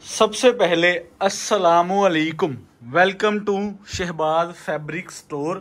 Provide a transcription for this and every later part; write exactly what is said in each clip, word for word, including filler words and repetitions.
सबसे पहले अस्सलामु अलैकुम, welcome to Shahbaz fabric store.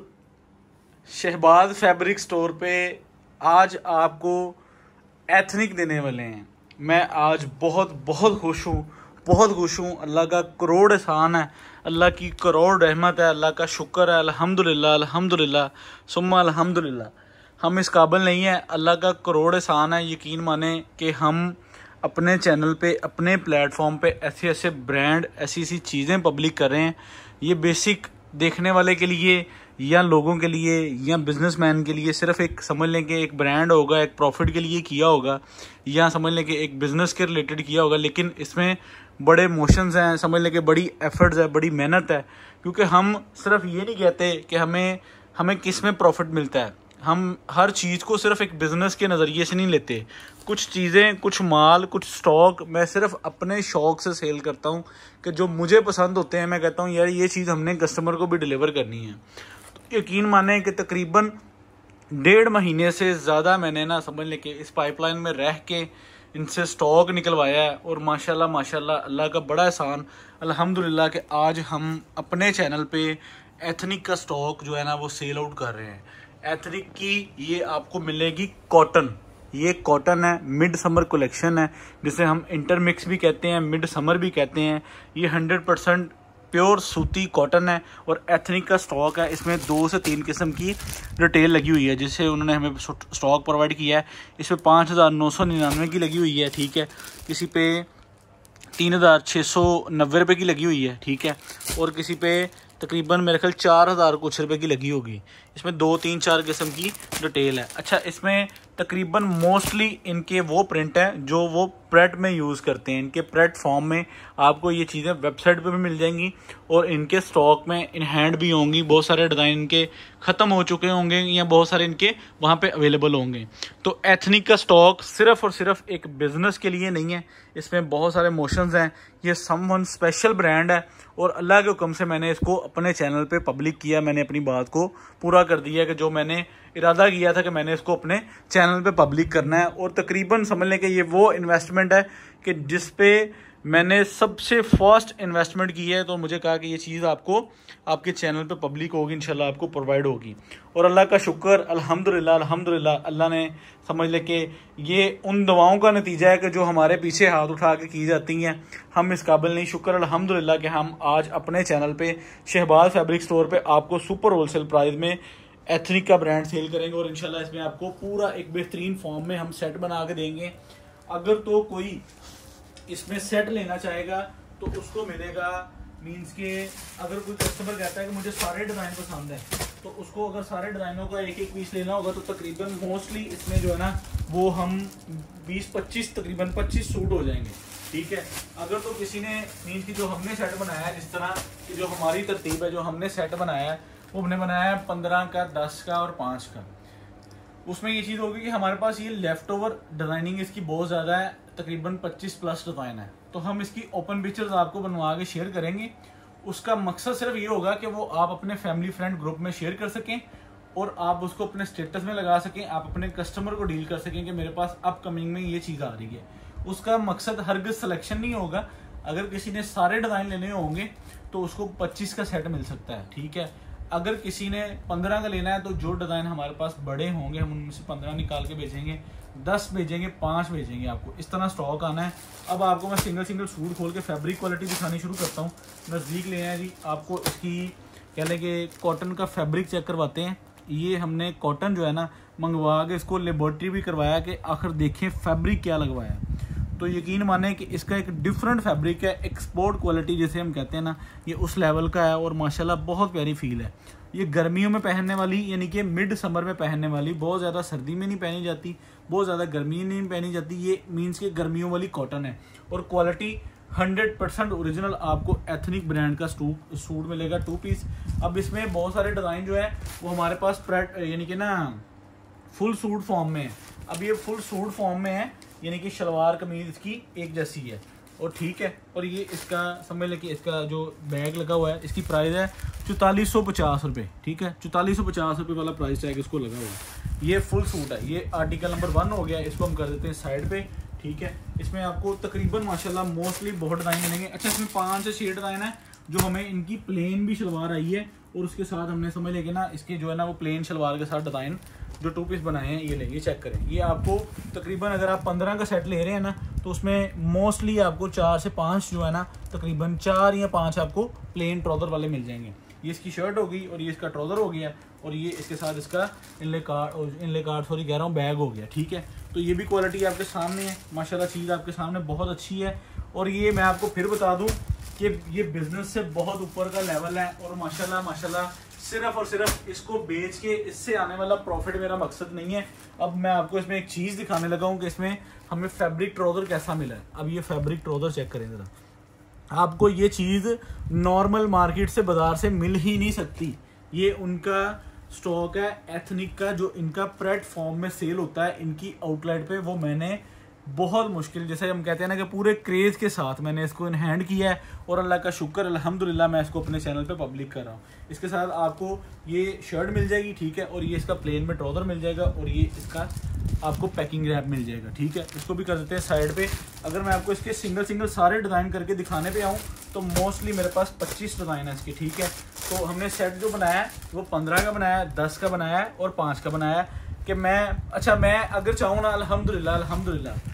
Shahbaz fabric store पे आज आपको एथनिक देने वाले हैं। मैं आज बहुत बहुत खुश हूँ, बहुत खुश हूँ। अल्लाह का करोड़ एहसान है, अल्लाह की करोड़ रहमत है, अल्लाह का शुक्र है। अल्हम्दुलिल्लाह अल्हम्दुलिल्लाह सुम्मा अल्हम्दुलिल्लाह। हम इस काबिल नहीं है, अल्लाह का करोड़ एहसान है। यकीन माने कि हम अपने चैनल पे, अपने प्लेटफॉर्म पे ऐसे ऐसे ब्रांड, ऐसी ऐसी चीज़ें पब्लिक कर रहे हैं। ये बेसिक देखने वाले के लिए या लोगों के लिए या बिजनेसमैन के लिए सिर्फ एक समझ लें कि एक ब्रांड होगा, एक प्रॉफिट के लिए किया होगा, या समझ लें कि एक बिज़नेस के रिलेटेड किया होगा। लेकिन इसमें बड़े इमोशंस हैं, समझ लें कि बड़ी एफर्ट्स है, बड़ी मेहनत है। क्योंकि हम सिर्फ ये नहीं कहते कि हमें हमें किस में प्रॉफिट मिलता है। हम हर चीज़ को सिर्फ एक बिज़नेस के नज़रिए से नहीं लेते। कुछ चीज़ें, कुछ माल, कुछ स्टॉक मैं सिर्फ अपने शौक़ से सेल करता हूँ कि जो मुझे पसंद होते हैं। मैं कहता हूँ यार ये चीज़ हमने कस्टमर को भी डिलीवर करनी है। तो यकीन माने कि तकरीबन डेढ़ महीने से ज़्यादा मैंने ना समझ लें कि इस पाइपलाइन में रह के इनसे स्टॉक निकलवाया है। और माशाल्लाह माशाल्लाह अल्लाह का बड़ा एहसान, अल्हम्दुलिल्लाह कि आज हम अपने चैनल पे एथनिक का स्टॉक जो है ना वो सेल आउट कर रहे हैं। एथनिक की ये आपको मिलेगी कॉटन। ये कॉटन है, मिड समर कलेक्शन है, जिसे हम इंटरमिक्स भी कहते हैं, मिड समर भी कहते हैं। ये हंड्रेड परसेंट प्योर सूती कॉटन है और एथनिक का स्टॉक है। इसमें दो से तीन किस्म की डिटेल लगी हुई है जिससे उन्होंने हमें स्टॉक प्रोवाइड किया है। इसमें पाँच हज़ार नौ सौ निन्यानवे की लगी हुई है, ठीक है। किसी पे तीन हज़ार छः सौ नब्बे रुपये की लगी हुई है, ठीक है। और किसी पे तकरीबन मेरे ख्याल चार हज़ार कुछ रुपए की लगी होगी। इसमें दो तीन चार किस्म की डिटेल है। अच्छा, इसमें तकरीबन मोस्टली इनके वो प्रिंट हैं जो वो प्रेट में यूज़ करते हैं। इनके प्रेट फॉर्म में आपको ये चीज़ें वेबसाइट पे भी मिल जाएंगी और इनके स्टॉक में इन हैंड भी होंगी। बहुत सारे डिज़ाइन इनके ख़त्म हो चुके होंगे या बहुत सारे इनके वहाँ पे अवेलेबल होंगे। तो एथनिक का स्टॉक सिर्फ और सिर्फ एक बिज़नेस के लिए नहीं है, इसमें बहुत सारे मोशंस हैं। ये समवन स्पेशल ब्रांड है और अल्लाह के हुक्म से मैंने इसको अपने चैनल पे पब्लिक किया। मैंने अपनी बात को पूरा कर दिया कि जो मैंने इरादा किया था कि मैंने इसको अपने चैनल पे पब्लिक करना है। और तकरीबन समझ लें कि ये वो इन्वेस्टमेंट है कि जिस पे मैंने सबसे फर्स्ट इन्वेस्टमेंट की है। तो मुझे कहा कि ये चीज़ आपको आपके चैनल पे पब्लिक होगी, इंशाल्लाह आपको प्रोवाइड होगी। और अल्लाह का शुक्र, अल्हम्दुलिल्लाह अल्हम्दुलिल्लाह अल्लाह ने समझ ले कि ये उन दवाओं का नतीजा है कि जो हमारे पीछे हाथ उठा के की जाती हैं। हम इस काबिल नहीं। शुक्र अल्हम्दुलिल्लाह कि हम आज अपने चैनल पे शहबाज फैब्रिक स्टोर पे आपको सुपर होलसेल प्राइस में एथनिक का ब्रांड सेल करेंगे। और इंशाल्लाह इसमें आपको पूरा एक बेहतरीन फॉर्म में हम सेट बना के देंगे। अगर तो कोई इसमें सेट लेना चाहेगा तो उसको मिलेगा। मींस के अगर कोई कस्टमर कहता है कि मुझे सारे डिज़ाइन पसंद है तो उसको अगर सारे डिज़ाइनों का एक एक पीस लेना होगा तो तकरीबन मोस्टली इसमें जो है ना वो हम बीस पच्चीस तकरीबन पच्चीस सूट हो जाएंगे, ठीक है। अगर तो किसी ने मींस की जो हमने सेट बनाया है, जिस तरह की जो हमारी तरतीब है, जो हमने सेट बनाया है वो हमने बनाया है पंद्रह का, दस का और पाँच का। उसमें ये चीज़ होगी कि हमारे पास ये लेफ़्ट ओवर डिज़ाइनिंग इसकी बहुत ज़्यादा है, तकरीबन पच्चीस प्लस डिज़ाइन है। तो हम इसकी ओपन पिक्चर्स आपको बनवा के शेयर करेंगे। उसका मकसद सिर्फ ये होगा कि वो आप अपने फैमिली फ्रेंड ग्रुप में शेयर कर सकें और आप उसको अपने स्टेटस में लगा सकें, आप अपने कस्टमर को डील कर सकें कि मेरे पास अपकमिंग में ये चीज़ आ रही है। उसका मकसद हरगिज़ सिलेक्शन नहीं होगा। अगर किसी ने सारे डिज़ाइन लेने होंगे तो उसको पच्चीस का सेट मिल सकता है, ठीक है। अगर किसी ने पंद्रह का लेना है तो जो डिज़ाइन हमारे पास बड़े होंगे हम उनमें से पंद्रह निकाल के भेजेंगे, दस भेजेंगे, पाँच भेजेंगे। आपको इस तरह स्टॉक आना है। अब आपको मैं सिंगल सिंगल सूट खोल के फैब्रिक क्वालिटी दिखानी शुरू करता हूँ। नज़दीक ले आए जी, आपको इसकी कह लें कि कॉटन का फैब्रिक चेक करवाते हैं। ये हमने कॉटन जो है ना मंगवा के इसको लेबोरेटरी भी करवाया कि आखिर देखें फैब्रिक क्या लगवाया। तो यकीन माने कि इसका एक डिफरेंट फैब्रिक है, एक्सपोर्ट क्वालिटी जिसे हम कहते हैं ना, ये उस लेवल का है और माशाल्लाह बहुत प्यारी फील है। ये गर्मियों में पहनने वाली, यानी कि मिड समर में पहनने वाली, बहुत ज़्यादा सर्दी में नहीं पहनी जाती, बहुत ज़्यादा गर्मी में नहीं पहनी जाती। ये मीन्स के गर्मियों वाली कॉटन है और क्वालिटी हंड्रेड परसेंट ओरिजिनल आपको एथनिक ब्रांड का सूट सूट मिलेगा, टू पीस। अब इसमें बहुत सारे डिज़ाइन जो है वो हमारे पास प्रेट यानी कि ना फुल सूट फॉर्म में है। अब ये फुल सूट फॉर्म में है, यानी कि शलवार कमीज इसकी एक जैसी है और ठीक है। और ये इसका समझ लें कि इसका जो बैग लगा हुआ है इसकी प्राइस है चौतालीस सौ पचास रुपये, ठीक है। चौतालीस सौ पचास रुपये वाला प्राइस टैग इसको लगा हुआ है। ये फुल सूट है। ये आर्टिकल नंबर वन हो गया, इसको हम कर देते हैं साइड पे, ठीक है। इसमें आपको तकरीबन माशाल्लाह मोस्टली बहुत डिज़ाइन मिलेंगे। अच्छा, इसमें पाँच से छः डिज़ाइन है जो हमें इनकी प्लेन भी शलवार आई है और उसके साथ हमने समझ लेके ना इसके जो है ना वो प्लेन शलवार के साथ डिज़ाइन जो टू पीस बनाए हैं ये लेंगे, चेक करें। ये आपको तकरीबन अगर आप पंद्रह का सेट ले रहे हैं ना तो उसमें मोस्टली आपको चार से पाँच जो है ना तकरीबन चार या पाँच आपको प्लेन ट्राउज़र वाले मिल जाएंगे। ये इसकी शर्ट होगी और ये इसका ट्राउज़र हो गया और ये इसके साथ इसका inlay card inlay card sorry कह रहा हूँ बैग हो गया, ठीक है। तो ये भी क्वालिटी आपके सामने है माशाल्लाह, चीज़ आपके सामने बहुत अच्छी है। और ये मैं आपको फिर बता दूँ कि ये बिज़नेस से बहुत ऊपर का लेवल है और माशाल्लाह माशाल्लाह सिर्फ और सिर्फ इसको बेच के इससे आने वाला प्रॉफिट मेरा मकसद नहीं है। अब मैं आपको इसमें एक चीज़ दिखाने लगा हूँ कि इसमें हमें फैब्रिक ट्राउज़र कैसा मिला है। अब ये फैब्रिक ट्राउज़र चेक करें ज़रा, आपको ये चीज़ नॉर्मल मार्केट से बाज़ार से मिल ही नहीं सकती। ये उनका स्टॉक है एथनिक का जो इनका प्लेटफॉर्म में सेल होता है इनकी आउटलेट पे, वो मैंने बहुत मुश्किल जैसे हम कहते हैं ना कि पूरे क्रेज़ के साथ मैंने इसको इन हैंड किया है और अल्लाह का शुक्र अल्हम्दुलिल्लाह मैं इसको अपने चैनल पे पब्लिक कर रहा हूँ। इसके साथ आपको ये शर्ट मिल जाएगी, ठीक है, और ये इसका प्लेन में ट्राउज़र मिल जाएगा और ये इसका आपको पैकिंग रैप मिल जाएगा, ठीक है। इसको भी कर देते हैं साइड पे। अगर मैं आपको इसके सिंगल सिंगल सारे डिज़ाइन करके दिखाने पे आऊँ तो मोस्टली मेरे पास पच्चीस डिज़ाइन है इसके, ठीक है। तो हमने सेट जो बनाया है वो पंद्रह का बनाया है, दस का बनाया है और पाँच का बनाया है कि मैं अच्छा मैं अगर चाहूँ ना अल्हम्दुलिल्लाह अल्हम्दुलिल्लाह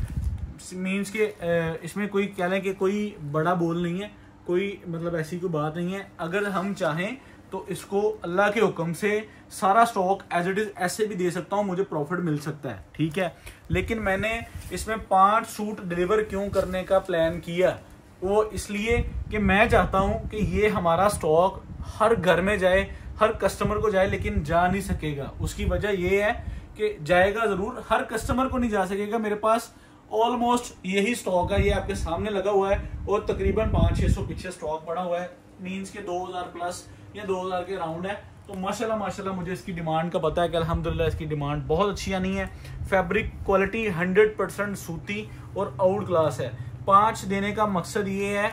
मीन्स के इसमें कोई कह लें कि कोई बड़ा बोल नहीं है, कोई मतलब ऐसी कोई बात नहीं है। अगर हम चाहें तो इसको अल्लाह के हुक्म से सारा स्टॉक एज इट इज़ ऐसे भी दे सकता हूँ, मुझे प्रॉफिट मिल सकता है, ठीक है। लेकिन मैंने इसमें पाँच सूट डिलीवर क्यों करने का प्लान किया, वो इसलिए कि मैं चाहता हूँ कि ये हमारा स्टॉक हर घर में जाए, हर कस्टमर को जाए, लेकिन जा नहीं सकेगा। उसकी वजह ये है कि जाएगा ज़रूर, हर कस्टमर को नहीं जा सकेगा। मेरे पास ऑलमोस्ट यही स्टॉक है, ये आपके सामने लगा हुआ है और तकरीबन पाँच छः सौ पीछे स्टॉक पड़ा हुआ है, मीन्स के दो हज़ार प्लस या दो हज़ार के राउंड है। तो माशाल्लाह माशाल्लाह मुझे इसकी डिमांड का पता है कि अल्हम्दुलिल्लाह इसकी डिमांड बहुत अच्छी आनी है। फैब्रिक क्वालिटी हंड्रेड परसेंट सूती और आउट क्लास है। पाँच देने का मकसद ये है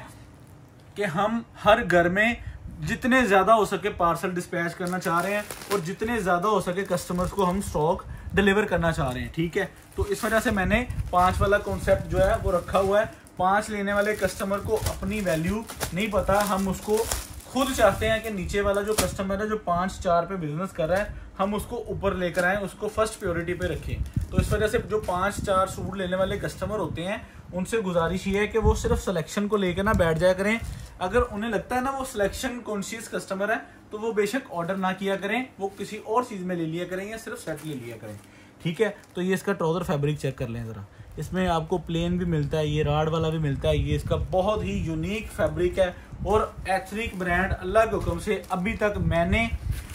कि हम हर घर में जितने ज़्यादा हो सके पार्सल डिस्पैच करना चाह रहे हैं और जितने ज़्यादा हो सके कस्टमर्स को हम स्टॉक डिलीवर करना चाह रहे हैं, ठीक है। तो इस वजह से मैंने पाँच वाला कॉन्सेप्ट जो है वो रखा हुआ है। पाँच लेने वाले कस्टमर को अपनी वैल्यू नहीं पता, हम उसको खुद चाहते हैं कि नीचे वाला जो कस्टमर है जो पाँच चार पे बिजनेस कर रहा है हम उसको ऊपर लेकर आएँ, उसको फर्स्ट प्रायोरिटी पे रखें। तो इस वजह से जो पाँच चार सूट लेने वाले कस्टमर होते हैं उनसे गुजारिश ये है कि वो सिर्फ सिलेक्शन को लेकर ना बैठ जाया करें। अगर उन्हें लगता है ना वो सिलेक्शन कॉन्शियस कस्टमर है तो वो बेशक ऑर्डर ना किया करें, वो किसी और चीज़ में ले लिया करें या सिर्फ सेट ले लिया करें, ठीक है। तो ये इसका ट्राउज़र फैब्रिक चेक कर लें ज़रा, इसमें आपको प्लेन भी मिलता है, ये राड वाला भी मिलता है। ये इसका बहुत ही यूनिक फैब्रिक है और एथनिक ब्रांड अल्लाह के हुक्म से अभी तक मैंने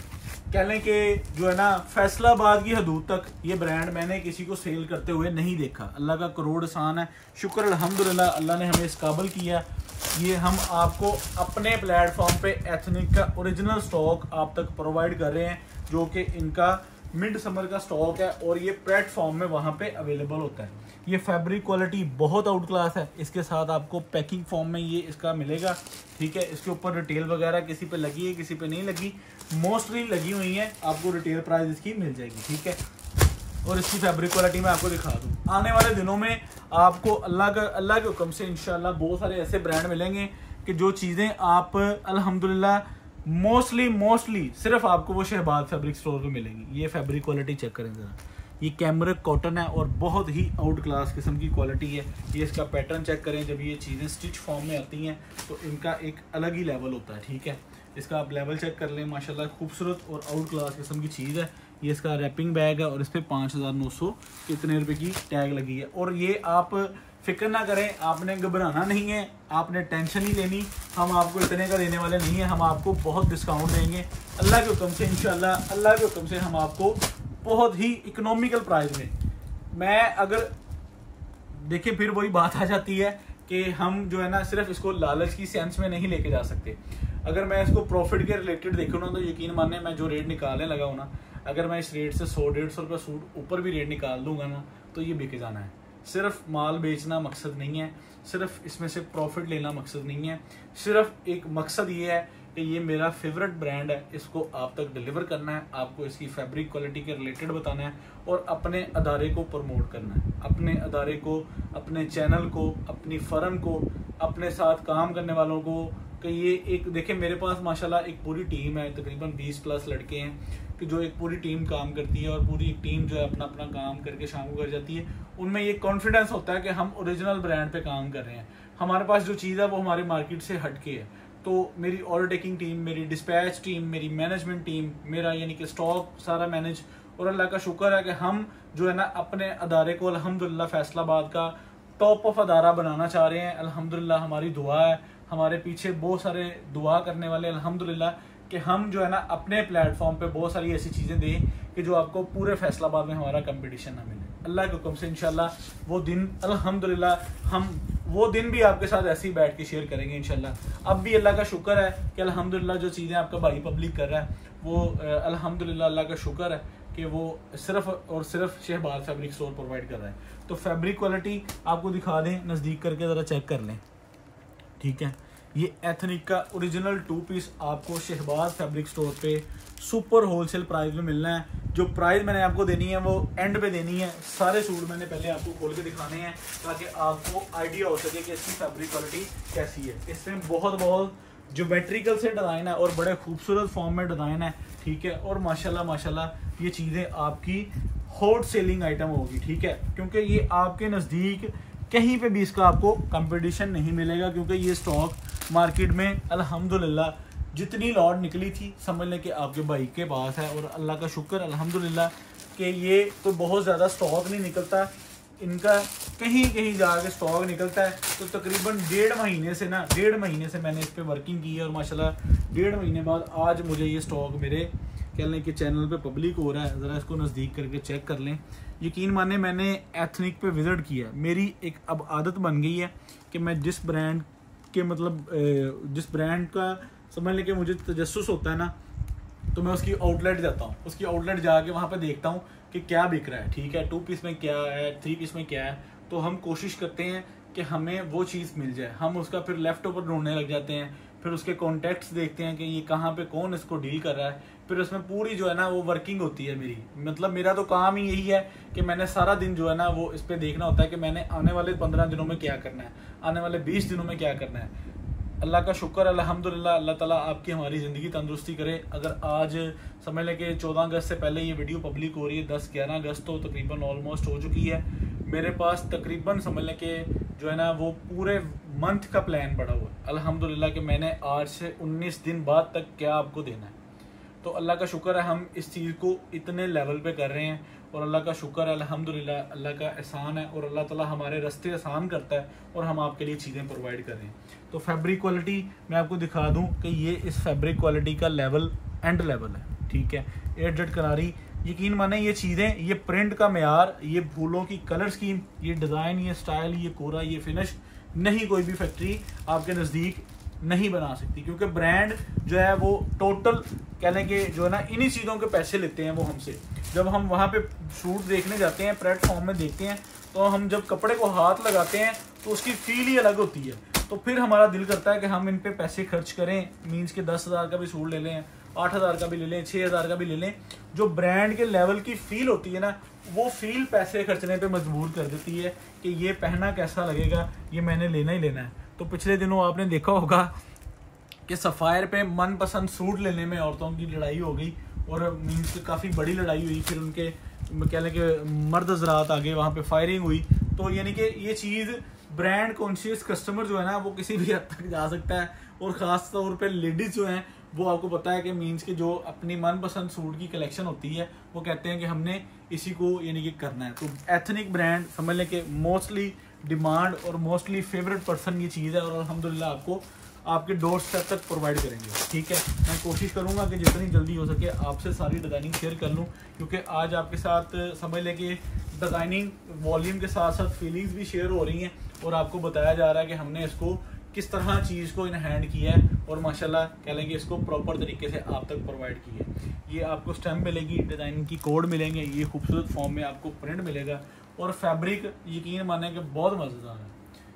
कह लें कि जो है ना फैसलाबाद की हदूद तक ये ब्रांड मैंने किसी को सेल करते हुए नहीं देखा। अल्लाह का करोड़ एहसान है, शुक्र अल्हम्दुलिल्लाह अल्लाह ने हमें इस काबिल किया। ये हम आपको अपने प्लेटफॉर्म पे एथनिक का ओरिजिनल स्टॉक आप तक प्रोवाइड कर रहे हैं जो कि इनका मिड समर का स्टॉक है और ये प्लेटफॉर्म में वहाँ पे अवेलेबल होता है। ये फैब्रिक क्वालिटी बहुत आउट क्लास है। इसके साथ आपको पैकिंग फॉर्म में ये इसका मिलेगा, ठीक है। इसके ऊपर रिटेल वगैरह किसी पे लगी है किसी पे नहीं लगी, मोस्टली लगी हुई है, आपको रिटेल प्राइस इसकी मिल जाएगी, ठीक है। और इसकी फैब्रिक क्वालिटी मैं आपको दिखा दूँ। आने वाले दिनों में आपको अल्लाह का अल्लाह के हुक्म से इंशाल्लाह बहुत सारे ऐसे ब्रांड मिलेंगे कि जो चीज़ें आप अल्हम्दुलिल्लाह मोस्टली मोस्टली सिर्फ आपको वो शहबाज फैब्रिक स्टोर पे मिलेंगी। ये फैब्रिक क्वालिटी चेक करें ज़रा, ये कैमरिक कॉटन है और बहुत ही आउट क्लास किस्म की क्वालिटी है। ये इसका पैटर्न चेक करें, जब ये चीज़ें स्टिच फॉर्म में आती हैं तो इनका एक अलग ही लेवल होता है, ठीक है। इसका आप लेवल चेक कर लें, माशाल्लाह खूबसूरत और आउट क्लास किस्म की चीज़ है। ये इसका रैपिंग बैग है और इस पर पाँच हज़ार नौ सौ कितने रुपए की टैग लगी है। और ये आप फिक्र ना करें, आपने घबराना नहीं है, आपने टेंशन नहीं लेनी, हम आपको इतने का देने वाले नहीं है, हम आपको बहुत डिस्काउंट देंगे अल्लाह के हुक्म से। इंशाल्लाह अल्लाह के हुक्म से हम आपको बहुत ही इकोनॉमिकल प्राइस में, मैं अगर देखिए फिर वही बात आ जाती है कि हम जो है ना सिर्फ इसको लालच की सेंस में नहीं लेके जा सकते। अगर मैं इसको प्रॉफिट के रिलेटेड देखूँ ना तो यकीन माने मैं जो रेट निकालने लगा हूँ ना, अगर मैं इस रेट से सौ डेढ़ सौ रुपये सूट ऊपर भी रेट निकाल दूंगा ना तो ये बिक जाना है। सिर्फ माल बेचना मकसद नहीं है, सिर्फ इसमें से प्रॉफिट लेना मकसद नहीं है, सिर्फ एक मकसद ये है कि ये मेरा फेवरेट ब्रांड है, इसको आप तक डिलीवर करना है, आपको इसकी फैब्रिक क्वालिटी के रिलेटेड बताना है और अपने अदारे को प्रमोट करना है, अपने अदारे को, अपने चैनल को, अपनी फर्म को, अपने साथ काम करने वालों को। कि ये एक देखिए मेरे पास माशाल्लाह एक पूरी टीम है, तकरीबन बीस प्लस लड़के हैं कि जो एक पूरी टीम काम करती है और पूरी एक टीम जो है अपना अपना काम करके शाम को कर जाती है। उनमें ये कॉन्फिडेंस होता है कि हम ओरिजिनल ब्रांड पे काम कर रहे हैं, हमारे पास जो चीज़ है वो हमारी मार्केट से हटके है। तो मेरी ऑर्डर टेकिंग टीम, मेरी डिस्पैच टीम, मेरी मैनेजमेंट टीम, मेरा यानी कि स्टॉक सारा मैनेज, और अल्लाह का शुक्र है कि हम जो है ना अपने अदारे को अल्हम्दुलिल्लाह फैसलाबाद का टॉप ऑफ अदारा बनाना चाह रहे हैं। अल्हम्दुलिल्लाह हमारी दुआ है, हमारे पीछे बहुत सारे दुआ करने वाले अल्हम्दुलिल्लाह कि हम जो है ना अपने प्लेटफॉर्म पे बहुत सारी ऐसी चीज़ें दें कि जो आपको पूरे फैसलाबाद में हमारा कंपटीशन ना मिले। अल्लाह के हुक्म से इंशाल्लाह वो दिन अल्हम्दुलिल्लाह हम वो दिन भी आपके साथ ऐसे ही बैठ के शेयर करेंगे इंशाल्लाह। अब भी अल्लाह का शुक्र है कि अल्हम्दुलिल्लाह जो चीज़ें आपका भाई पब्लिक कर रहा है वो अल्हम्दुलिल्लाह अल्लाह का शुक्र है कि वो सिर्फ और सिर्फ शहबाज फैब्रिक स्टोर प्रोवाइड कर रहा है। तो फैब्रिक क्वालिटी आपको दिखा दें, नज़दीक करके ज़रा चेक कर लें, ठीक है। ये एथनिक का ओरिजिनल टू पीस आपको शहबाज फैब्रिक स्टोर पे सुपर होलसेल प्राइस में मिलना है। जो प्राइस मैंने आपको देनी है वो एंड पे देनी है। सारे सूट मैंने पहले आपको खोल के दिखाने हैं ताकि आपको आइडिया हो सके कि इसकी फैब्रिक क्वालिटी कैसी है। इसमें बहुत बहुत ज्योमेट्रिकल से डिज़ाइन है और बड़े खूबसूरत फॉर्म में डिज़ाइन है, ठीक है। और माशाल्लाह माशाल्लाह ये चीज़ें आपकी हॉट सेलिंग आइटम होगी, ठीक है, क्योंकि ये आपके नज़दीक कहीं पे भी इसका आपको कंपटीशन नहीं मिलेगा, क्योंकि ये स्टॉक मार्केट में अल्हम्दुलिल्लाह जितनी लॉट निकली थी समझ लें कि आपके भाई के पास है। और अल्लाह का शुक्र अल्हम्दुलिल्लाह कि ये तो बहुत ज़्यादा स्टॉक नहीं निकलता, इनका कहीं कहीं जाके स्टॉक निकलता है। तो तकरीबन डेढ़ महीने से ना डेढ़ महीने से मैंने इस पर वर्किंग की है और माशाल्लाह डेढ़ महीने बाद आज मुझे ये स्टॉक मेरे कह लें कि चैनल पे पब्लिक हो रहा है। ज़रा इसको नज़दीक करके चेक कर लें। यकीन माने मैंने एथनिक पे विज़िट किया, मेरी एक अब आदत बन गई है कि मैं जिस ब्रांड के मतलब जिस ब्रांड का समझ लें कि मुझे तजस्सुस होता है ना, तो मैं उसकी आउटलेट जाता हूँ, उसकी आउटलेट जाके वहाँ पे देखता हूँ कि क्या बिक रहा है, ठीक है, टू पीस में क्या है, थ्री पीस में क्या है। तो हम कोशिश करते हैं कि हमें वो चीज़ मिल जाए, हम उसका फिर लेफ़्ट ओवर ढूंढने लग जाते हैं, फिर उसके कॉन्टैक्ट्स देखते हैं कि ये कहाँ पे कौन इसको डील कर रहा है, फिर उसमें पूरी जो है ना वो वर्किंग होती है मेरी। मतलब मेरा तो काम ही यही है कि मैंने सारा दिन जो है ना वो इस पर देखना होता है कि मैंने आने वाले पंद्रह दिनों में क्या करना है, आने वाले बीस दिनों में क्या करना है। अल्लाह का शुक्र अल्हम्दुलिल्लाह, अल्लाह ताला आपकी हमारी ज़िंदगी तंदुरुस्ती करे। अगर आज समझ लें कि चौदह अगस्त से पहले ये वीडियो पब्लिक हो रही है, दस ग्यारह अगस्त तो तकरीबन ऑलमोस्ट हो चुकी है। मेरे पास तकरीबन समझ लें कि जो है ना वो पूरे मंथ का प्लान पड़ा हुआ है अल्हम्दुलिल्लाह कि मैंने आज से उन्नीस दिन बाद तक क्या आपको देना है। तो अल्लाह का शुक्र है हम इस चीज़ को इतने लेवल पे कर रहे हैं और अल्लाह का शुक्र है अल्हम्दुलिल्लाह, अल्लाह का एहसान है और अल्लाह ताला हमारे रास्ते आसान करता है और हम आपके लिए चीज़ें प्रोवाइड कर रहे हैं। तो फैब्रिक क्वालिटी मैं आपको दिखा दूं कि ये इस फैब्रिक क्वालिटी का लेवल एंड लेवल है, ठीक है। एट जेड करारी, यकीन माने ये चीज़ें, ये प्रिंट का मेयार, ये फूलों की कलर स्कीम, ये डिज़ाइन, ये स्टाइल, ये कोरा, ये फिनिश नहीं कोई भी फैक्ट्री आपके नज़दीक नहीं बना सकती, क्योंकि ब्रांड जो है वो टोटल कहने के जो है ना इन्हीं चीज़ों के पैसे लेते हैं वो हमसे। जब हम वहाँ पे शूट देखने जाते हैं, प्लेटफॉर्म में देखते हैं, तो हम जब कपड़े को हाथ लगाते हैं तो उसकी फील ही अलग होती है। तो फिर हमारा दिल करता है कि हम इन पे पैसे खर्च करें, मीन्स के दस हज़ार का भी सूट ले लें, आठ हज़ार का भी ले लें, छः हज़ार का भी ले लें। जो ब्रांड के लेवल की फ़ील होती है ना, वो फील पैसे खर्चने पे मजबूर कर देती है कि ये पहना कैसा लगेगा, ये मैंने लेना ही लेना है। तो पिछले दिनों आपने देखा होगा कि सफ़ायर पे मनपसंद सूट लेने में औरतों की लड़ाई हो गई और मीन्स काफ़ी बड़ी लड़ाई हुई। फिर उनके कह लें कि मर्द हज़रात आगे वहाँ पे फायरिंग हुई। तो यानी कि ये चीज़ ब्रांड कॉन्शियस कस्टमर जो है ना वो किसी भी हद तक जा सकता है, और ख़ास तौर पे लेडीज़ जो हैं वो आपको पता है कि मीन्स के जो अपनी मनपसंद सूट की कलेक्शन होती है वो कहते हैं कि हमने इसी को यानी कि करना है। तो एथनिक ब्रांड समझ लें कि मोस्टली डिमांड और मोस्टली फेवरेट पर्सन ये चीज़ है और अल्हम्दुलिल्लाह आपको आपके डोर स्टेप तक प्रोवाइड करेंगे, ठीक है। मैं कोशिश करूंगा कि जितनी जल्दी हो सके आपसे सारी डिज़ाइनिंग शेयर कर लूं, क्योंकि आज आपके साथ समझ लें कि डिज़ाइनिंग वॉल्यूम के साथ साथ फीलिंग्स भी शेयर हो रही हैं और आपको बताया जा रहा है कि हमने इसको किस तरह चीज़ को इन हैंड किया है और माशाल्लाह कह लेंगे इसको प्रॉपर तरीके से आप तक प्रोवाइड की है। ये आपको स्टैम्प मिलेगी, डिज़ाइनिंग की कोड मिलेंगे, ये खूबसूरत फॉर्म में आपको प्रिंट मिलेगा और फैब्रिक यकीन माने कि बहुत मज़ेदार है।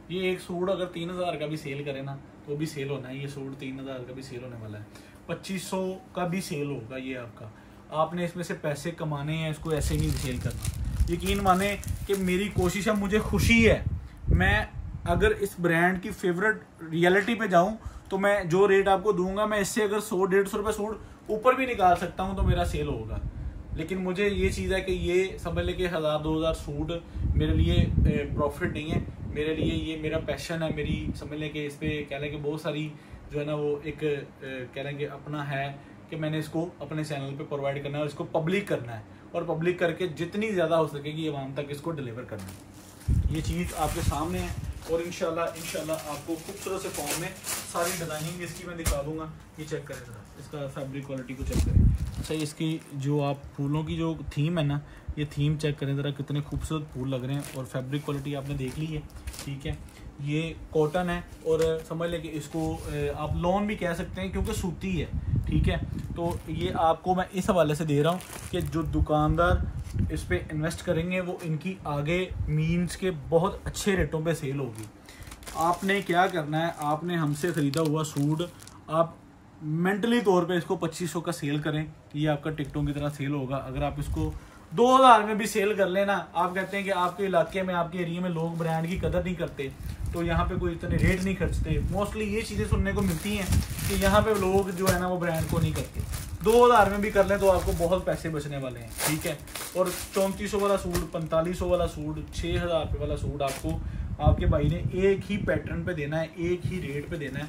ये एक सूट अगर तीन हज़ार का भी सेल करे ना तो भी सेल होना है, ये सूट तीन हज़ार का भी सेल होने वाला है, पच्चीस सौ का भी सेल होगा ये आपका। आपने इसमें से पैसे कमाने हैं, इसको ऐसे नहीं सेल करना। यकीन माने कि मेरी कोशिश है, मुझे खुशी है, मैं अगर इस ब्रांड की फेवरेट रियलिटी पे जाऊं तो मैं जो रेट आपको दूंगा, मैं इससे अगर सौ डेढ़ सौ रुपये सूट ऊपर भी निकाल सकता हूं तो मेरा सेल होगा। लेकिन मुझे ये चीज़ है कि ये समझ ले कि हज़ार दो हज़ार सूट मेरे लिए प्रॉफिट नहीं है, मेरे लिए ये मेरा पैशन है, मेरी समझ लें कि इस पर कह लें कि बहुत सारी जो है ना वो एक कह लेंगे अपना है कि मैंने इसको अपने चैनल पे प्रोवाइड करना है और इसको पब्लिक करना है, और पब्लिक करके जितनी ज़्यादा हो सकेगी आवाम तक इसको डिलीवर करना है। ये चीज़ आपके सामने है और इंशाल्लाह इंशाल्लाह आपको खूबसूरत से फॉर्म में सारी डिज़ाइनिंग इसकी मैं दिखा दूंगा। ये चेक करें ज़रा, इसका फैब्रिक क्वालिटी को चेक करें। अच्छा, इसकी जो आप फूलों की जो थीम है ना, ये थीम चेक करें ज़रा, कितने खूबसूरत फूल लग रहे हैं, और फैब्रिक क्वालिटी आपने देख ली है, ठीक है। ये कॉटन है और समझ लें कि इसको आप लॉन भी कह सकते हैं क्योंकि सूती है, ठीक है। तो ये आपको मैं इस हवाले से दे रहा हूँ कि जो दुकानदार इस पे इन्वेस्ट करेंगे वो इनकी आगे मीन्स के बहुत अच्छे रेटों पे सेल होगी। आपने क्या करना है, आपने हमसे ख़रीदा हुआ सूट आप मेंटली तौर पे इसको पच्चीस सौ का सेल करें, ये आपका टिकटों की तरह सेल होगा। अगर आप इसको दो हज़ार में भी सेल कर लेना, आप कहते हैं कि आपके इलाके में आपके एरिया में लोग ब्रांड की कदर नहीं करते, तो यहाँ पे कोई इतने रेट नहीं खर्चते। मोस्टली ये चीज़ें सुनने को मिलती हैं कि यहाँ पे लोग जो है ना वो ब्रांड को नहीं करते। दो हज़ार में भी कर लें तो आपको बहुत पैसे बचने वाले हैं, ठीक है। और चौंतीस सौ वाला सूट, पैंतालीस सौ वाला सूट, छः हज़ार रुपये वाला सूट आपको आपके भाई ने एक ही पैटर्न पे देना है, एक ही रेट पे देना है,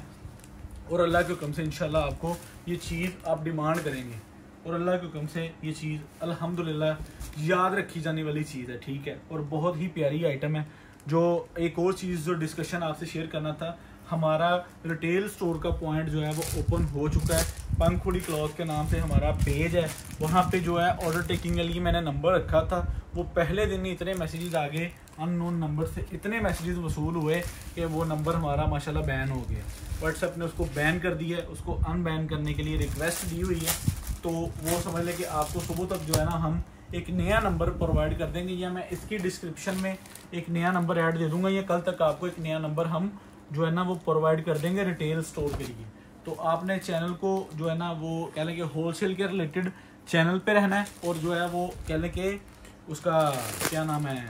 और अल्लाह के हुक्म से इंशाल्लाह आपको ये चीज़ आप डिमांड करेंगे, और अल्लाह के हुक्म से ये चीज़ अल्हम्दुलिल्लाह याद रखी जाने वाली चीज़ है, ठीक है। और बहुत ही प्यारी आइटम है। जो एक और चीज़ जो डिस्कशन आपसे शेयर करना था, हमारा रिटेल स्टोर का पॉइंट जो है वो ओपन हो चुका है। पंखुड़ी क्लॉथ के नाम से हमारा पेज है, वहाँ पे जो है ऑर्डर टेकिंग के लिए मैंने नंबर रखा था, वो पहले दिन ही इतने मैसेजेस आ गए, अननोन नंबर से इतने मैसेजेस वसूल हुए कि वो नंबर हमारा माशाल्लाह बैन हो गया। व्हाट्सएप ने उसको बैन कर दिया है, उसको अनबैन करने के लिए रिक्वेस्ट दी हुई है, तो वो समझ लें कि आपको सुबह तक जो है ना हम एक नया नंबर प्रोवाइड कर देंगे, या मैं इसकी डिस्क्रिप्शन में एक नया नंबर ऐड दे दूंगा, या कल तक आपको एक नया नंबर हम जो है ना वो प्रोवाइड कर देंगे रिटेल स्टोर के लिए। तो आपने चैनल को जो है ना वो कह लें कि होलसेल के रिलेटेड चैनल पे रहना है, और जो है वो कह लें कि उसका क्या नाम है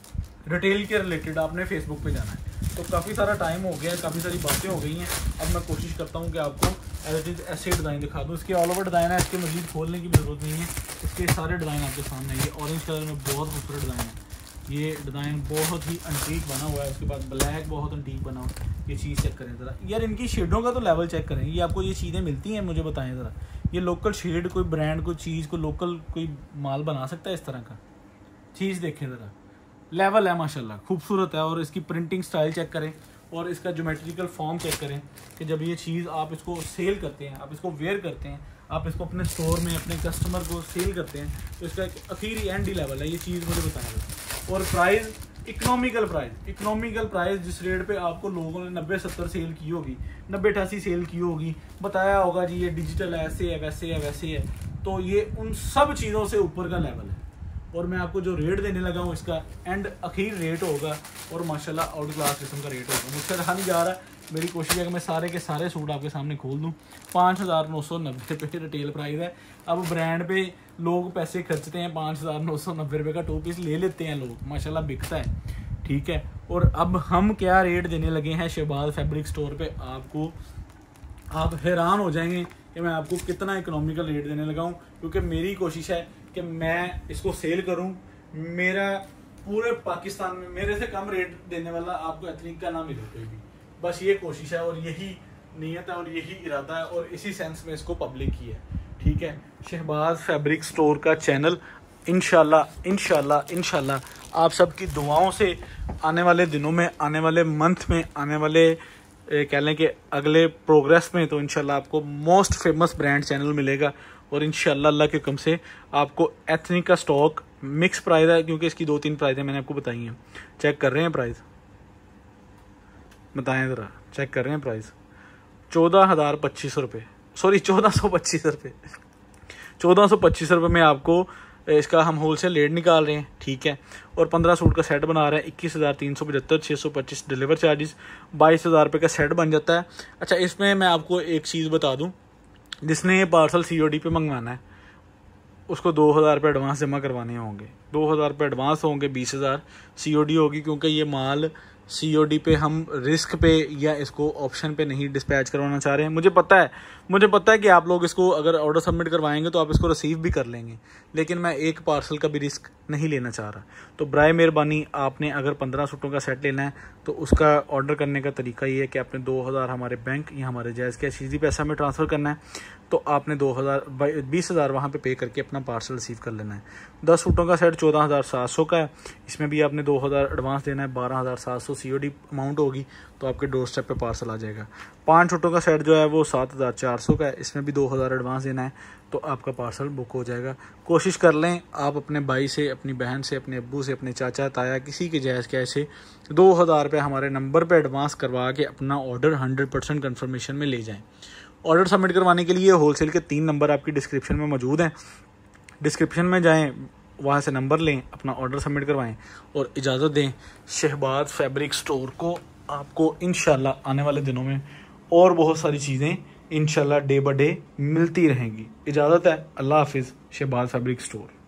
रिटेल के रिलेटेड आपने फेसबुक पे जाना है। तो काफ़ी सारा टाइम हो गया है, काफ़ी सारी बातें हो गई हैं। अब मैं कोशिश करता हूँ कि आपको एज इट इज़ ऐसे डिज़ाइन दिखा दूँ। इसके ऑल ओवर डिज़ाइन है, इसके मजीद खोलने की ज़रूरत नहीं है, इसके सारे डिज़ाइन आपके सामने। ये ऑरेंज कलर में बहुत खूबसूरत डिज़ाइन है, ये डिज़ाइन बहुत ही अंटीक बना हुआ है, उसके बाद ब्लैक बहुत अंटीक बना हुआ है। ये चीज़ चेक करें ज़रा यार, इनकी शेडों का तो लेवल चेक करें। ये आपको ये चीज़ें मिलती हैं, मुझे बताएं ज़रा, ये लोकल शेड कोई ब्रांड कोई चीज़ को लोकल कोई माल बना सकता है इस तरह का? चीज़ देखें ज़रा, लेवल है माशाल्लाह, खूबसूरत है। और इसकी प्रिंटिंग स्टाइल चेक करें, और इसका ज्योमेट्रिकल फॉर्म चेक करें कि जब ये चीज़ आप इसको सेल करते हैं, आप इसको वेयर करते हैं, आप इसको अपने स्टोर में अपने कस्टमर को सेल करते हैं, तो इसका एक आखिरी एंड ही लेवल है। ये चीज़ मुझे बताएंगे। और price economical price economical price जिस रेट पे आपको लोगों ने नब्बे सत्तर सेल की होगी, नब्बे अठासी सेल की होगी, बताया होगा जी ये डिजिटल है, ऐसे है वैसे है वैसे है, तो ये उन सब चीज़ों से ऊपर का लेवल है। और मैं आपको जो रेट देने लगा हूँ इसका एंड आखिर रेट होगा, और माशाल्लाह आउट क्लास किस्म का रेट होगा। मुझसे रहा नहीं जा रहा, मेरी कोशिश है कि मैं सारे के सारे सूट आपके सामने खोल दूँ। पाँच हज़ार नौ सौ नब्बे रुपये रिटेल प्राइस है। अब ब्रांड पे लोग पैसे खर्चते हैं, पाँच हज़ार नौ सौ नब्बे रुपये का टू पीस ले लेते हैं लोग, माशाल्लाह बिकता है, ठीक है। और अब हम क्या रेट देने लगे हैं शहबाज फैब्रिक स्टोर पे, आपको आप हैरान हो जाएंगे कि मैं आपको कितना इकोनॉमिकल रेट देने लगा हूँ। क्योंकि मेरी कोशिश है कि मैं इसको सेल करूं, मेरा पूरे पाकिस्तान में मेरे से कम रेट देने वाला आपको एथनिक का ना मिले कोई भी, बस ये कोशिश है और यही नीयत है और यही इरादा है, और इसी सेंस में इसको पब्लिक की है, ठीक है। शहबाज फैब्रिक स्टोर का चैनल इंशाल्लाह इंशाल्लाह इंशाल्लाह आप सबकी दुआओं से आने वाले दिनों में, आने वाले मंथ में, आने वाले कह लें कि अगले प्रोग्रेस में, तो इंशाल्लाह आपको मोस्ट फेमस ब्रांड चैनल मिलेगा। और इंशाल्लाह अल्लाह के हुक्म से आपको एथनिक का स्टॉक मिक्स प्राइस है, क्योंकि इसकी दो तीन प्राइजें मैंने आपको बताई हैं। चेक कर रहे हैं प्राइस, बताएं ज़रा, चेक कर रहे हैं प्राइस, चौदह हज़ार पच्चीस रुपये सॉरी चौदह सौ पच्चीस रुपये चौदह सौ पच्चीस रुपये में आपको इसका हम होल सेल रेट निकाल रहे हैं, ठीक है, और पंद्रह सूट का सेट बना रहे हैं, इक्कीस हज़ार तीन सौ पचहत्तर, छः सौ पच्चीस डिलीवर चार्जेस, बाईस हज़ार रुपये का सेट बन जाता है। अच्छा, इसमें मैं आपको एक चीज़ बता दूं, जिसने ये पार्सल सी ओ डी पे मंगवाना है उसको दो हज़ार रुपये एडवांस जमा करवाने होंगे। दो हज़ार रुपये एडवांस होंगे, बीस हज़ार सी ओ डी होगी, क्योंकि ये माल सी ओ डी पे हम रिस्क पे या इसको ऑप्शन पे नहीं डिस्पैच करवाना चाह रहे हैं। मुझे पता है मुझे पता है कि आप लोग इसको अगर ऑर्डर सबमिट करवाएंगे तो आप इसको रिसीव भी कर लेंगे, लेकिन मैं एक पार्सल का भी रिस्क नहीं लेना चाह रहा। तो बराए मेहरबानी आपने अगर पंद्रह सूटों का सेट लेना है तो उसका ऑर्डर करने का तरीका ये है कि आपने दो हज़ार हमारे बैंक या हमारे जायज़ कैश सीधी पैसा में ट्रांसफ़र करना है। तो आपने दो हज़ार बीस हज़ार वहाँ पे पे करके अपना पार्सल रिसीव कर लेना है। दस सूटों का सेट चौदह हज़ार सात सौ का है, इसमें भी आपने दो हज़ार एडवांस देना है, बारह हज़ार सात सौ सी ओ डी अमाउंट होगी, तो आपके डोर स्टेप पे पार्सल आ जाएगा। पाँच सूटों का सेट जो है वो सात हज़ार चार सौ का है, इसमें भी दो हज़ार एडवांस देना है, तो आपका पार्सल बुक हो जाएगा। कोशिश कर लें आप अपने भाई से, अपनी बहन से, अपने अब्बू से, अपने चाचा ताया किसी के जायज़ कैश से दो हज़ार रुपये हमारे नंबर पर एडवांस करवा के अपना ऑर्डर हंड्रेड परसेंट कन्फर्मेशन में ले जाएँ। ऑर्डर सबमिट करवाने के लिए होलसेल के तीन नंबर आपकी डिस्क्रिप्शन में मौजूद हैं, डिस्क्रिप्शन में जाएं, वहाँ से नंबर लें, अपना ऑर्डर सबमिट करवाएं और इजाज़त दें शहबाज फैब्रिक स्टोर को। आपको इंशाल्लाह आने वाले दिनों में और बहुत सारी चीज़ें इंशाल्लाह डे बाय डे मिलती रहेंगी। इजाज़त है, अल्लाह हाफिज़। Shahbaz fabric store.